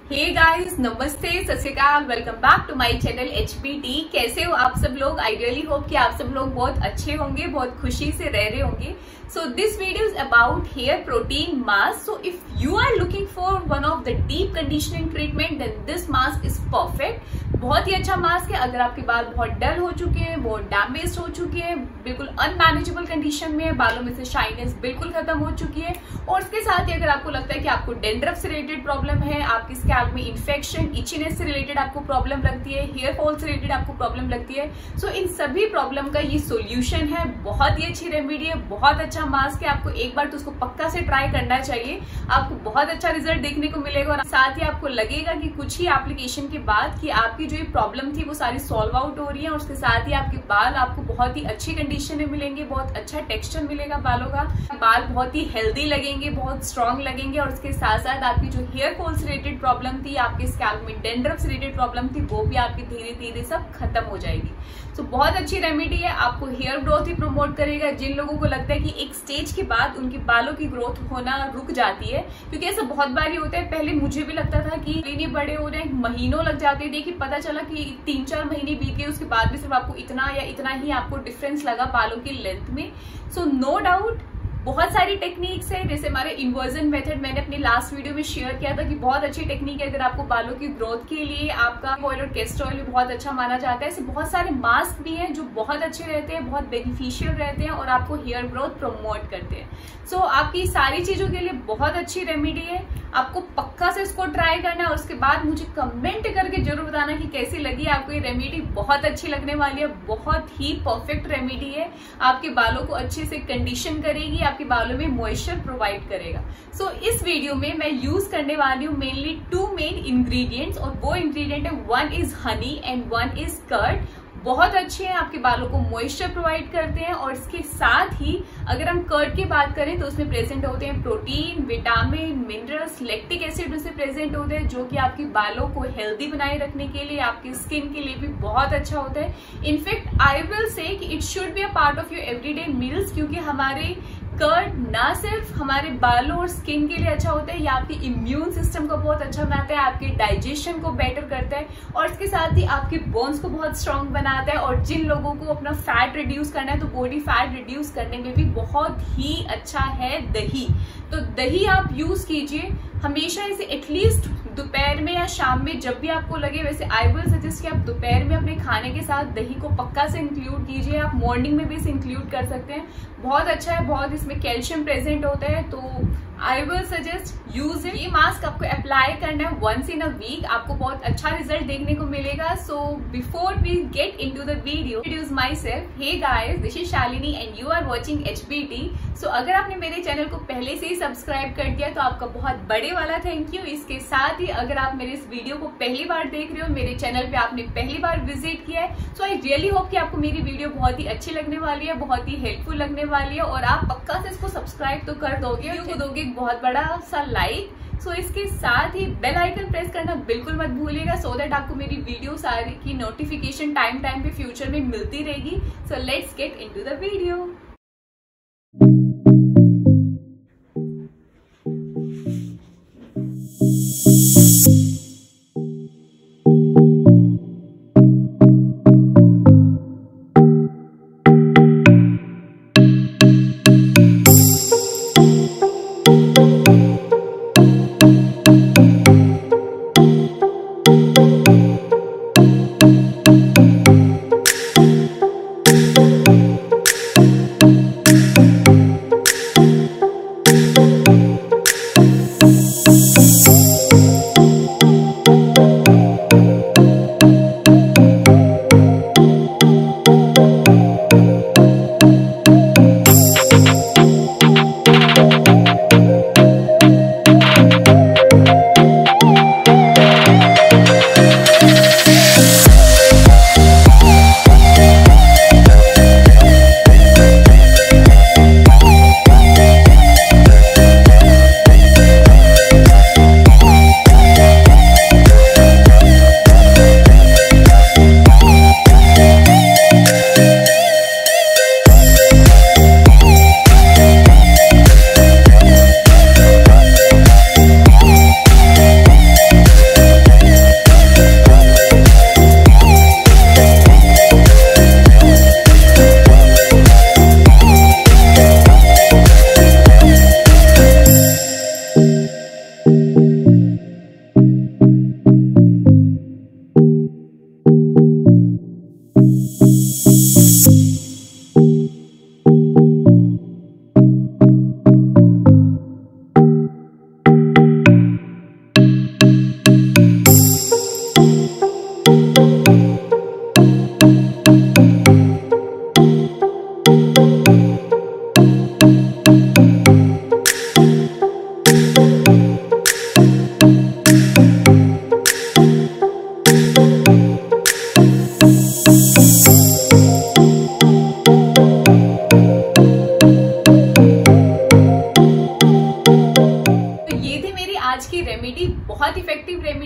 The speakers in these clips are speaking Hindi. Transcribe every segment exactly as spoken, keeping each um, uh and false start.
हे गाइस, नमस्ते, सत श्री अकाल, welcome back to my channel H P T. कैसे हो आप सब लोग? आई रियली होप कि आप सब लोग बहुत अच्छे होंगे, बहुत खुशी से रह रहे होंगे। So this video is about hair protein mask. So if you are looking for one of the deep conditioning treatment, then this mask is perfect. बहुत ही अच्छा मास्क है। अगर आपके बाल बहुत डल हो चुके हैं, बहुत डैमेज हो चुके हैं, बिल्कुल अनमैनेजेबल कंडीशन में है, बालों में से शाइनेस बिल्कुल खत्म हो चुकी है, और उसके साथ ही अगर आपको लगता है कि आपको डेंड्रफ से रिलेटेड प्रॉब्लम है, आपकी स्कैल्प में इन्फेक्शन, इचीनेस से रिलेटेड आपको प्रॉब्लम लगती है, हेयर फॉल से रिलेटेड आपको प्रॉब्लम लगती है, सो so इन सभी प्रॉब्लम का ये सोल्यूशन है। बहुत ही अच्छी रेमेडी है, बहुत अच्छा मास्क है। आपको एक बार तो उसको पक्का से ट्राई करना चाहिए, आपको बहुत अच्छा रिजल्ट देखने को मिलेगा, और साथ ही आपको लगेगा कि कुछ ही एप्लीकेशन के बाद कि आपकी जो ये प्रॉब्लम थी वो सारी सॉल्व आउट हो रही है, और उसके साथ ही आपके बाल आपको बहुत ही अच्छी कंडीशन में मिलेंगे, बहुत अच्छा टेक्सचर मिलेगा बालों का, बाल बहुत ही हेल्दी लगेंगे, बहुत स्ट्रांग लगेंगे, और उसके साथ साथ आपकी जो हेयर फॉल से रिलेटेड प्रॉब्लम थी, आपके स्कैल्प में डेंड्रफ से रिलेटेड प्रॉब्लम थी, वो भी आपकी धीरे धीरे सब खत्म हो जाएगी। तो so, बहुत अच्छी रेमेडी है, आपको हेयर ग्रोथ ही प्रमोट करेगा। जिन लोगों को लगता है कि एक स्टेज के बाद उनके बालों की ग्रोथ होना रुक जाती है, क्योंकि ऐसा बहुत बार ही होता है, पहले मुझे भी लगता था कि इतने बड़े हो रहे हैं, महीनों लग जाते हैं, देखिए पता चला कि तीन चार महीने बीत गए, उसके बाद भी सिर्फ आपको इतना या इतना ही आपको डिफरेंस लगा बालों की लेंथ में। सो नो डाउट बहुत सारी टेक्निक्स है, जैसे हमारे इन्वर्जन मेथड मैंने अपनी लास्ट वीडियो में शेयर किया था कि बहुत अच्छी टेक्निक है अगर आपको बालों की ग्रोथ के लिए। आपका ऑयल और कैस्टर ऑयल भी बहुत अच्छा माना जाता है। ऐसे बहुत सारे मास्क भी हैं जो बहुत अच्छे रहते हैं, बहुत बेनिफिशियल रहते हैं, और आपको हेयर ग्रोथ प्रमोट करते हैं। सो so, आपकी सारी चीजों के लिए बहुत अच्छी रेमेडी है। आपको पक्का से इसको ट्राई करना है, और उसके बाद मुझे कमेंट करके जरूर बताना कि कैसी लगी आपको ये रेमेडी। बहुत अच्छी लगने वाली है, बहुत ही परफेक्ट रेमेडी है, आपके बालों को अच्छे से कंडीशन करेगी, आपके बालों में मॉइस्चर प्रोवाइड करेगा। सो so, इस वीडियो में मैं यूज करने वाली हूँ मेनली टू मेन इंग्रेडिएंट्स, और वो इंग्रेडिएंट है, one is honey and one is curd. बहुत अच्छे हैं, आपके बालों को मॉइस्चर प्रोवाइड करते हैं, और इसके साथ ही अगर हम कर्ड की बात करें तो उसमें प्रेजेंट होते हैं protein, vitamin, minerals, lactic acid उसमें प्रेजेंट होते हैं, जो कि आपके बालों को हेल्दी बनाए रखने के लिए, आपकी स्किन के लिए भी बहुत अच्छा होता है। इनफैक्ट आई विल से कि it should be a part of your everyday meals, क्योंकि हमारे कर्ड ना सिर्फ हमारे बालों और स्किन के लिए अच्छा होता है, ये आपके इम्यून सिस्टम को बहुत अच्छा बनाता है, आपके डाइजेशन को बेटर करता है, और इसके साथ ही आपके बोन्स को बहुत स्ट्रांग बनाता है। और जिन लोगों को अपना फैट रिड्यूस करना है तो बॉडी फैट रिड्यूस करने में भी बहुत ही अच्छा है दही। तो दही आप यूज कीजिए हमेशा, इसे एटलीस्ट दोपहर में या शाम में जब भी आपको लगे। वैसे आई विल सजेस्ट कि आप दोपहर में अपने खाने के साथ दही को पक्का से इंक्लूड कीजिए, आप मॉर्निंग में भी इसे इंक्लूड कर सकते हैं, बहुत अच्छा है, बहुत इसमें कैल्शियम प्रेजेंट होता है। तो I will suggest use it. ये मास्क आपको अप्लाई करना है वंस इन अ वीक, आपको बहुत अच्छा रिजल्ट देखने को मिलेगा। So before we get into the video, introduce myself. Hey guys, this is Shalini and you are watching H P T. So अगर आपने मेरे चैनल को पहले से ही सब्सक्राइब कर दिया तो आपका बहुत बड़े वाला थैंक यू। इसके साथ ही अगर आप मेरे इस वीडियो को पहली बार देख रहे हो, मेरे चैनल पे आपने पहली बार विजिट किया है, सो आई रियली होप कि आपको मेरी वीडियो बहुत ही अच्छी लगने वाली है, बहुत ही हेल्पफुल लगने वाली है, और आप पक्का से इसको सब्सक्राइब तो कर दोगे, वीडियो को दोगे बहुत बड़ा सा लाइक। सो so, इसके साथ ही बेल आइकन प्रेस करना बिल्कुल मत भूलिएगा, सो so दैट आपको मेरी वीडियो सारी की नोटिफिकेशन टाइम टाइम पे फ्यूचर में मिलती रहेगी। So let's get into the video.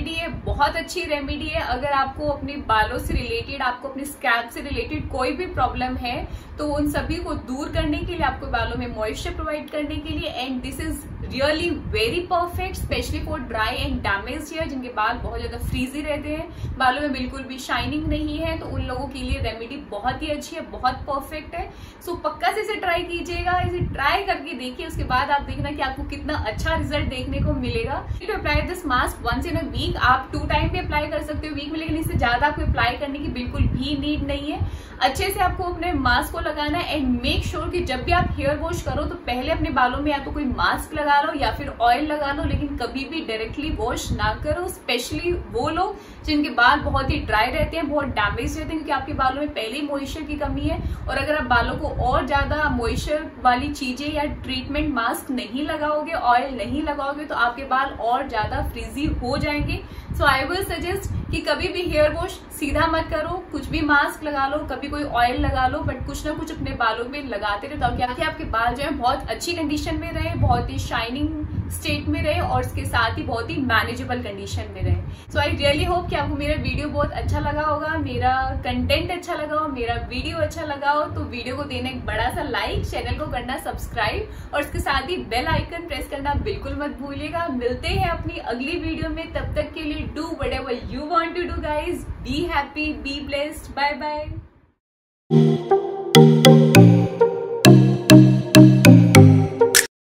Remedy है, बहुत अच्छी रेमेडी है। अगर आपको अपने बालों से रिलेटेड, आपको अपने स्कैल्प से रिलेटेड कोई भी प्रॉब्लम है तो उन सभी को दूर करने के लिए, आपको बालों में मॉइस्चर प्रोवाइड करने के लिए, and this is really very perfect specially for dry and damage hair, जिनके बाल बहुत ज्यादा फ्रीजी रहते हैं, बालों में बिल्कुल भी शाइनिंग नहीं है, तो उन लोगों के लिए रेमेडी बहुत ही अच्छी है, बहुत परफेक्ट है। सो पक्का से इसे ट्राई कीजिएगा, इसे ट्राई करके देखिए, उसके बाद आप देखना कि आपको कितना अच्छा रिजल्ट देखने को मिलेगा। To apply this mask once in a week, आप टू टाइम भी अप्लाई कर सकते हो वीक में, लेकिन इससे ज्यादा आपको अप्लाई करने की बिल्कुल भी नीड नहीं है। अच्छे से आपको अपने मास्क को लगाना है एंड मेक श्योर कि जब भी आप हेयर वॉश करो तो पहले अपने बालों में या तो कोई मास्क लगा लो या फिर ऑयल लगा लो, लेकिन कभी भी डायरेक्टली वॉश ना करो। स्पेशली वो लोग जिनके बाल बहुत ही ड्राई रहते हैं, बहुत डैमेज रहते हैं, क्योंकि आपके बालों में पहले ही मॉइस्चर की कमी है, और अगर आप बालों को और ज्यादा मॉइस्चर वाली चीजें या ट्रीटमेंट मास्क नहीं लगाओगे, ऑयल नहीं लगाओगे, तो आपके बाल और ज्यादा फ्रीजी हो जाएंगे। सो आई विल सजेस्ट कि कभी भी हेयर वॉश सीधा मत करो, कुछ भी मास्क लगा लो, कभी कोई ऑयल लगा लो, बट कुछ ना कुछ अपने बालों में लगाते रहो, ताकि आपके बाल जो है बहुत अच्छी कंडीशन में रहे, बहुत ही शाइनिंग स्टेट में रहे, और इसके साथ ही बहुत ही मैनेजेबल कंडीशन में रहे। सो आई रियली होप कि आपको मेरा वीडियो बहुत अच्छा लगा होगा, मेरा कंटेंट अच्छा लगा हो, मेरा वीडियो अच्छा लगा हो, तो वीडियो को देना एक बड़ा सा लाइक, चैनल को करना सब्सक्राइब, और इसके साथ ही बेल आइकन प्रेस करना बिल्कुल मत भूलिएगा। मिलते हैं अपनी अगली वीडियो में, तब तक के लिए do whatever you want to do guys, be happy, be blessed, bye bye।